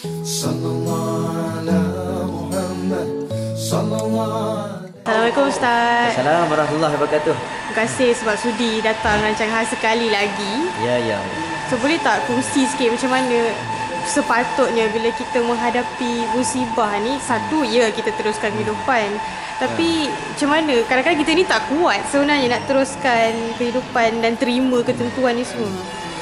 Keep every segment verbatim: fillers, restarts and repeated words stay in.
Assalamualaikum Ustaz. Assalamualaikum warahmatullahi wabarakatuh. Terima kasih sebab sudi datang rancang khas sekali lagi. Ya, ya. So boleh tak kongsi sikit macam mana sepatutnya bila kita menghadapi musibah ni? Satu, ya kita teruskan kehidupan. Tapi ya. Macam mana? Kadang-kadang kita ni tak kuat sebenarnya nak teruskan kehidupan dan terima ketentuan ni semua.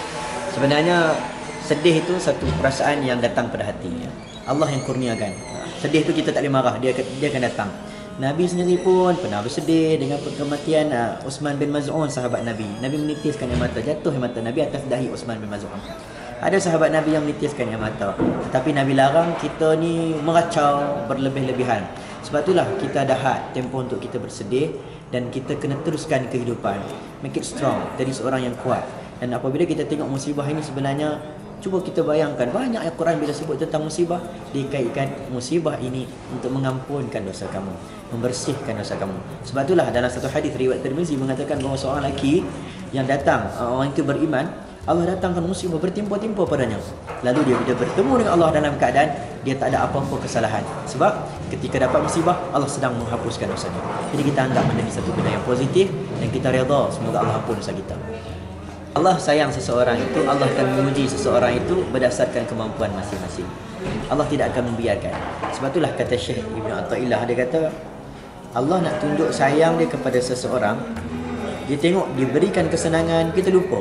Sebenarnya sedih itu satu perasaan yang datang pada hati. Allah yang kurniakan. Sedih itu kita tak boleh marah, dia dia akan datang. Nabi sendiri pun pernah bersedih dengan kematian uh, Uthman bin Maz'un, sahabat Nabi. Nabi menitiskan air mata, jatuh air mata Nabi atas dahi Uthman bin Maz'un. Ada sahabat Nabi yang menitiskan air mata, tetapi Nabi larang kita ni meracau berlebih-lebihan. Sebab itulah kita ada hak tempoh untuk kita bersedih dan kita kena teruskan kehidupan. Make it strong, jadi seorang yang kuat. Dan apabila kita tengok musibah ini sebenarnya, cuba kita bayangkan banyak ayat Quran bila sebut tentang musibah, dikaitkan musibah ini untuk mengampunkan dosa kamu, membersihkan dosa kamu. Sebab itulah dalam satu hadis riwayat Tirmizi mengatakan bahawa seorang lelaki yang datang, orang itu beriman, Allah datangkan musibah bertimpa-timpa padanya. Lalu dia bila bertemu dengan Allah dalam keadaan dia tak ada apa-apa kesalahan. Sebab ketika dapat musibah, Allah sedang menghapuskan dosanya. Jadi kita anggap menjadi satu benda yang positif dan kita redha semoga Allah ampun dosa kita. Allah sayang seseorang itu, Allah akan menguji seseorang itu berdasarkan kemampuan masing-masing. Allah tidak akan membiarkan. Sebab itulah kata Syekh Ibn Atha'illah, dia kata Allah nak tunjuk sayang dia kepada seseorang, dia tengok dia berikan kesenangan, kita lupa.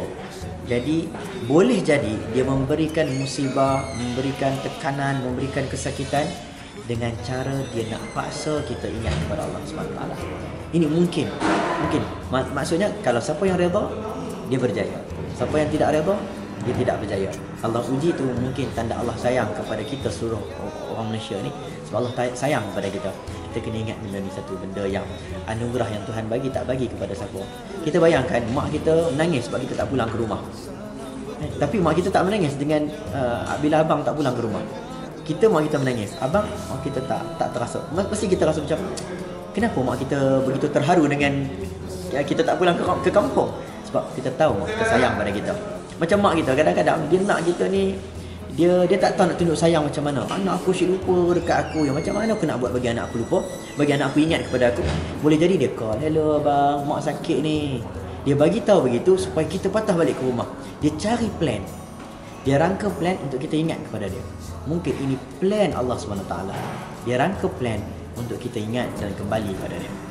Jadi boleh jadi dia memberikan musibah, memberikan tekanan, memberikan kesakitan dengan cara dia nak paksa kita ingat kepada Allah subhanahu wa taala. Ini mungkin. Mungkin. Maksudnya kalau siapa yang redha, dia berjaya. Siapa yang tidak redha, dia tidak berjaya. Allah uji tu mungkin tanda Allah sayang kepada kita seluruh orang Malaysia ni. Sebab Allah sayang kepada kita. Kita kena ingat benda ni satu benda yang anugerah yang Tuhan bagi, tak bagi kepada siapa. Kita bayangkan mak kita menangis sebab kita tak pulang ke rumah. Eh, tapi mak kita tak menangis dengan uh, bila abang tak pulang ke rumah. Kita mak kita menangis, abang mak kita tak tak terasa. Mesti kita rasa macam kenapa mak kita begitu terharu dengan ya, kita tak pulang ke, ke kampung. Sebab kita tahu mak kita sayang pada kita. Macam mak kita kadang-kadang dia nak kita ni, dia dia tak tahu nak tunjuk sayang macam mana. Anak aku asyik lupa dekat aku, yang macam mana aku nak buat bagi anak aku lupa, bagi anak aku ingat kepada aku. Boleh jadi dia call, hello abang, mak sakit ni. Dia bagi tahu begitu supaya kita patah balik ke rumah. Dia cari plan, dia rangka plan untuk kita ingat kepada dia. Mungkin ini plan Allah subhanahu wa taala. Dia rangka plan untuk kita ingat dan kembali kepada dia.